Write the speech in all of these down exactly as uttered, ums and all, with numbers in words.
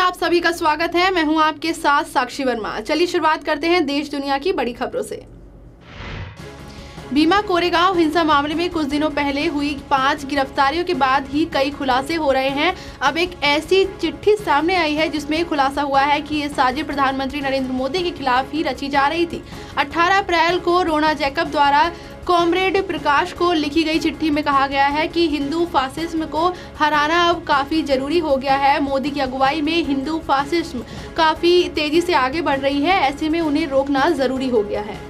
आप सभी का स्वागत है। मैं हूं आपके साथ साक्षी वर्मा। चलिए शुरुआत करते हैं देश दुनिया की बड़ी खबरों से। भीमा कोरेगांव हिंसा मामले में कुछ दिनों पहले हुई पांच गिरफ्तारियों के बाद ही कई खुलासे हो रहे हैं। अब एक ऐसी चिट्ठी सामने आई है जिसमें खुलासा हुआ है कि ये साजिश प्रधानमंत्री नरेंद्र मोदी के खिलाफ ही रची जा रही थी। अठारह अप्रैल को रोना जैकब द्वारा कॉमरेड प्रकाश को लिखी गई चिट्ठी में कहा गया है कि हिंदू फासिज्म को हराना अब काफी जरूरी हो गया है। मोदी की अगुवाई में हिंदू फासिज्म काफी तेजी से आगे बढ़ रही है, ऐसे में उन्हें रोकना जरूरी हो गया है।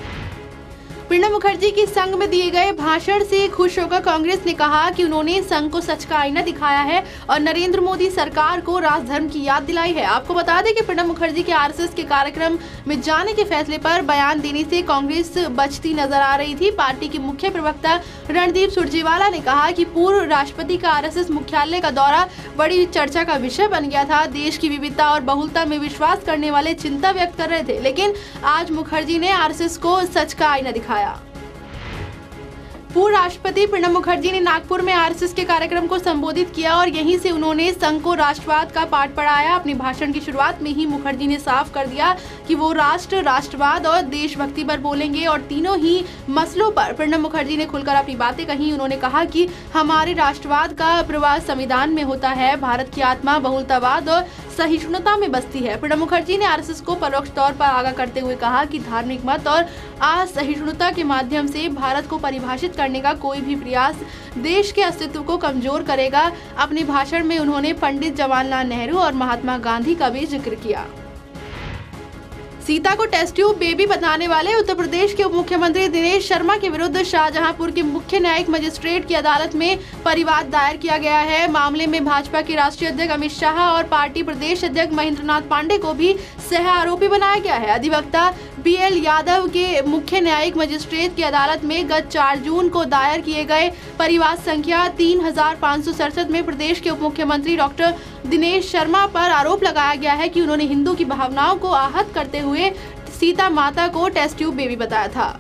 प्रणब मुखर्जी की संघ में दिए गए भाषण से खुश होकर कांग्रेस ने कहा कि उन्होंने संघ को सच का आईना दिखाया है और नरेंद्र मोदी सरकार को राजधर्म की याद दिलाई है। आपको बता दें कि प्रणब मुखर्जी के आरएसएस के कार्यक्रम में जाने के फैसले पर बयान देने से कांग्रेस बचती नजर आ रही थी। पार्टी के मुख्य प्रवक्ता रणदीप सुरजेवाला ने कहा कि पूर्व राष्ट्रपति का आरएसएस मुख्यालय का दौरा बड़ी चर्चा का विषय बन गया था। देश की विविधता और बहुलता में विश्वास करने वाले चिंता व्यक्त कर रहे थे, लेकिन आज मुखर्जी ने आरएसएस को सच का आईना दिखाया। पूर्व राष्ट्रपति प्रणब मुखर्जी ने नागपुर में आरएसएस के कार्यक्रम को संबोधित किया और यहीं से उन्होंने संघ को राष्ट्रवाद का पाठ पढ़ाया। अपने भाषण की शुरुआत में ही मुखर्जी ने साफ कर दिया कि वो राष्ट्र, राष्ट्रवाद और देशभक्ति पर बोलेंगे और तीनों ही मसलों पर प्रणब मुखर्जी ने खुलकर अपनी बातें कही। उन्होंने कहा कि हमारे राष्ट्रवाद का प्रवास संविधान में होता है। भारत की आत्मा बहुलतावाद और सहिष्णुता में बसती है। प्रणब मुखर्जी ने आरएसएस को परोक्ष तौर पर आगाह करते हुए कहा कि धार्मिक मत और असहिष्णुता के माध्यम से भारत को परिभाषित करने का कोई भी प्रयास देश के अस्तित्व को कमजोर करेगा। अपने भाषण में उन्होंने पंडित जवाहरलाल नेहरू और महात्मा गांधी का भी जिक्र किया। सीता को टेस्ट ट्यूब बेबी बताने वाले उत्तर प्रदेश के उप मुख्यमंत्री दिनेश शर्मा के विरुद्ध शाहजहांपुर के मुख्य न्यायिक मजिस्ट्रेट की अदालत में परिवाद दायर किया गया है। मामले में भाजपा के राष्ट्रीय अध्यक्ष अमित शाह और पार्टी प्रदेश अध्यक्ष महेंद्रनाथ पांडे को भी सह आरोपी बनाया गया है। अधिवक्ता बी एल यादव के मुख्य न्यायिक मजिस्ट्रेट की अदालत में गत चार जून को दायर किए गए परिवाद संख्या तीन हजार पाँच सौ सड़सठ में प्रदेश के उप मुख्यमंत्री डॉक्टर दिनेश शर्मा पर आरोप लगाया गया है कि उन्होंने हिंदू की भावनाओं को आहत करते हुए सीता माता को टेस्ट ट्यूब बेबी बताया था।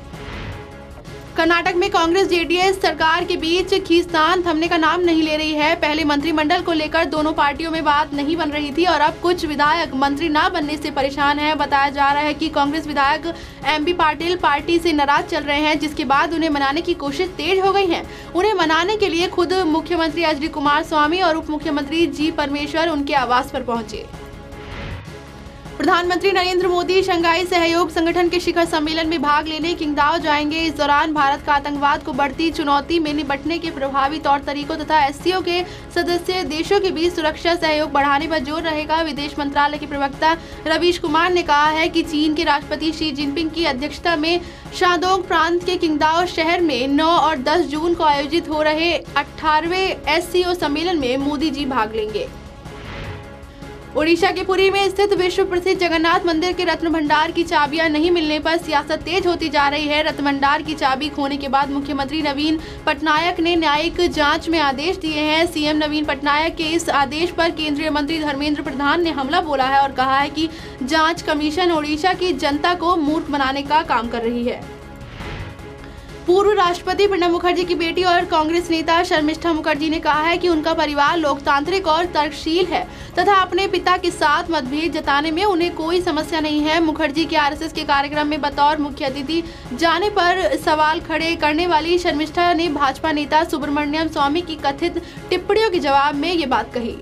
कर्नाटक में कांग्रेस जेडीएस सरकार के बीच खींचतान थमने का नाम नहीं ले रही है। पहले मंत्रिमंडल को लेकर दोनों पार्टियों में बात नहीं बन रही थी और अब कुछ विधायक मंत्री न बनने से परेशान हैं। बताया जा रहा है कि कांग्रेस विधायक एम बी पाटिल पार्टी से नाराज चल रहे हैं, जिसके बाद उन्हें मनाने की कोशिश तेज हो गई है। उन्हें मनाने के लिए खुद मुख्यमंत्री एच डी कुमार स्वामी और उप मुख्यमंत्री जी परमेश्वर उनके आवास पर पहुंचे। प्रधानमंत्री नरेंद्र मोदी शंघाई सहयोग संगठन के शिखर सम्मेलन में भाग लेने किंगदाओ जाएंगे। इस दौरान भारत का आतंकवाद को बढ़ती चुनौती में निपटने के प्रभावी तौर तरीकों तथा एससीओ के सदस्य देशों के बीच सुरक्षा सहयोग बढ़ाने पर जोर रहेगा। विदेश मंत्रालय के प्रवक्ता रवीश कुमार ने कहा है कि चीन के राष्ट्रपति शी जिनपिंग की अध्यक्षता में शांदोंग प्रांत के किंगदाओ शहर में नौ और दस जून को आयोजित हो रहे अठारहवें एससीओ सम्मेलन में मोदी जी भाग लेंगे। ओडिशा के पुरी में स्थित विश्व प्रसिद्ध जगन्नाथ मंदिर के रत्न भंडार की चाबियां नहीं मिलने पर सियासत तेज होती जा रही है। रत्न भंडार की चाबी खोने के बाद मुख्यमंत्री नवीन पटनायक ने न्यायिक जांच में आदेश दिए हैं। सीएम नवीन पटनायक के इस आदेश पर केंद्रीय मंत्री धर्मेंद्र प्रधान ने हमला बोला है और कहा है कि जांच कमीशन ओडिशा की जनता को मूर्ख बनाने का काम कर रही है। पूर्व राष्ट्रपति प्रणब मुखर्जी की बेटी और कांग्रेस नेता शर्मिष्ठा मुखर्जी ने कहा है कि उनका परिवार लोकतांत्रिक और तर्कशील है तथा अपने पिता के साथ मतभेद जताने में उन्हें कोई समस्या नहीं है। मुखर्जी के आरएसएस के कार्यक्रम में बतौर मुख्य अतिथि जाने पर सवाल खड़े करने वाली शर्मिष्ठा ने भाजपा नेता सुब्रमण्यम स्वामी की कथित टिप्पणियों के जवाब में ये बात कही।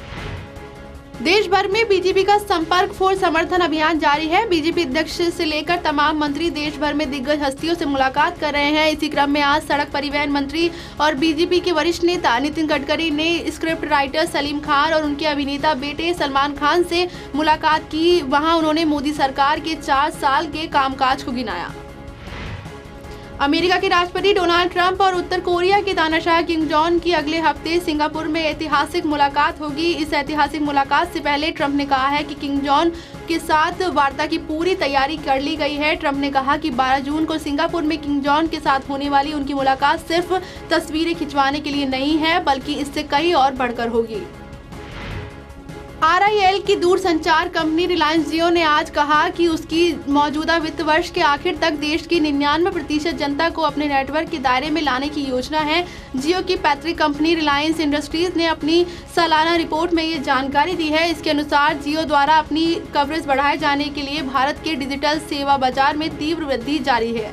देश भर में बीजेपी का संपर्क फॉर समर्थन अभियान जारी है। बीजेपी अध्यक्ष से लेकर तमाम मंत्री देश भर में दिग्गज हस्तियों से मुलाकात कर रहे हैं। इसी क्रम में आज सड़क परिवहन मंत्री और बीजेपी के वरिष्ठ नेता नितिन गडकरी ने स्क्रिप्ट राइटर सलीम खान और उनके अभिनेता बेटे सलमान खान से मुलाकात की। वहां उन्होंने मोदी सरकार के चार साल के कामकाज को गिनाया। अमेरिका के राष्ट्रपति डोनाल्ड ट्रंप और उत्तर कोरिया के तानाशाह किम जोंग की अगले हफ्ते सिंगापुर में ऐतिहासिक मुलाकात होगी। इस ऐतिहासिक मुलाकात से पहले ट्रंप ने कहा है कि किम जोंग के साथ वार्ता की पूरी तैयारी कर ली गई है। ट्रंप ने कहा कि बारह जून को सिंगापुर में किम जोंग के साथ होने वाली उनकी मुलाकात सिर्फ तस्वीरें खिंचवाने के लिए नहीं है, बल्कि इससे कई और बढ़कर होगी। आर आई एल की दूरसंचार कंपनी रिलायंस जियो ने आज कहा कि उसकी मौजूदा वित्त वर्ष के आखिर तक देश की निन्यानवे प्रतिशत जनता को अपने नेटवर्क के दायरे में लाने की योजना है। जियो की पैतृक कंपनी रिलायंस इंडस्ट्रीज ने अपनी सालाना रिपोर्ट में ये जानकारी दी है। इसके अनुसार जियो द्वारा अपनी कवरेज बढ़ाए जाने के लिए भारत के डिजिटल सेवा बाजार में तीव्र वृद्धि जारी है।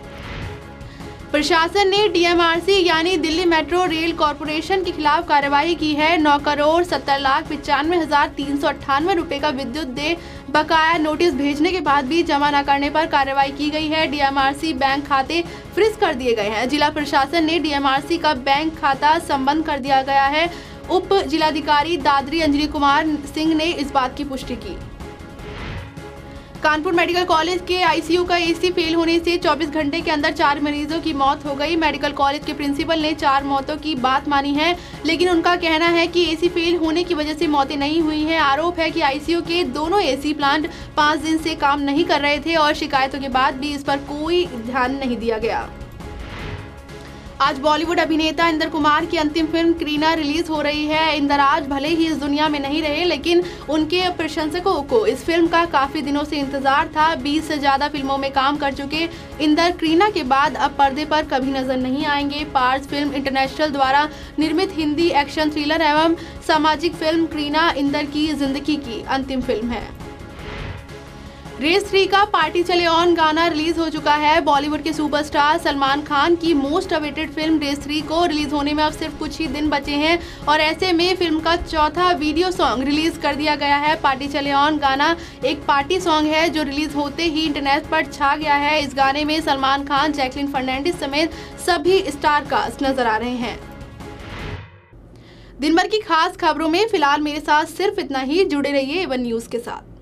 प्रशासन ने डी एम आर सी यानी दिल्ली मेट्रो रेल कॉरपोरेशन के खिलाफ कार्रवाई की है। नौ करोड़ सत्तर लाख पचानवे हजार तीन सौ अट्ठानवे रुपए का विद्युत देय बकाया नोटिस भेजने के बाद भी जमा न करने पर कार्रवाई की गई है। D M R C bank खाते फ्रीज कर दिए गए हैं। जिला प्रशासन ने डी एम आर सी का बैंक खाता संबंध कर दिया गया है। उप जिलाधिकारी दादरी अंजलि कुमार सिंह ने इस बात की पुष्टि की। कानपुर मेडिकल कॉलेज के आई सी यू का ए सी फेल होने से चौबीस घंटे के अंदर चार मरीजों की मौत हो गई। मेडिकल कॉलेज के प्रिंसिपल ने चार मौतों की बात मानी है, लेकिन उनका कहना है कि ए सी फेल होने की वजह से मौतें नहीं हुई हैं। आरोप है कि आई सी यू के दोनों ए सी प्लांट पाँच दिन से काम नहीं कर रहे थे और शिकायतों के बाद भी इस पर कोई ध्यान नहीं दिया गया। आज बॉलीवुड अभिनेता इंदर कुमार की अंतिम फिल्म करीना रिलीज हो रही है। इंदर आज भले ही इस दुनिया में नहीं रहे, लेकिन उनके प्रशंसकों को इस फिल्म का काफी दिनों से इंतजार था। बीस से ज्यादा फिल्मों में काम कर चुके इंदर करीना के बाद अब पर्दे पर कभी नजर नहीं आएंगे। पार्स फिल्म इंटरनेशनल द्वारा निर्मित हिंदी एक्शन थ्रिलर एवं सामाजिक फिल्म करीना इंदर की जिंदगी की अंतिम फिल्म है। रेस थ्री का पार्टी चले ऑन गाना रिलीज हो चुका है। बॉलीवुड के सुपरस्टार सलमान खान की most awaited film race three को रिलीज होने में अब सिर्फ कुछ ही दिन बचे हैं और ऐसे में फिल्म का चौथा वीडियो सॉन्ग रिलीज कर दिया गया है। पार्टी चले ऑन गाना एक पार्टी सॉन्ग है जो रिलीज होते ही इंटरनेट पर छा गया है। इस गाने में सलमान खान, जैकलीन फर्नांडिस समेत सभी स्टार कास्ट नजर आ रहे हैं। दिन भर की खास खबरों में फिलहाल मेरे साथ सिर्फ इतना ही। जुड़े रहिए ए वन न्यूज के साथ।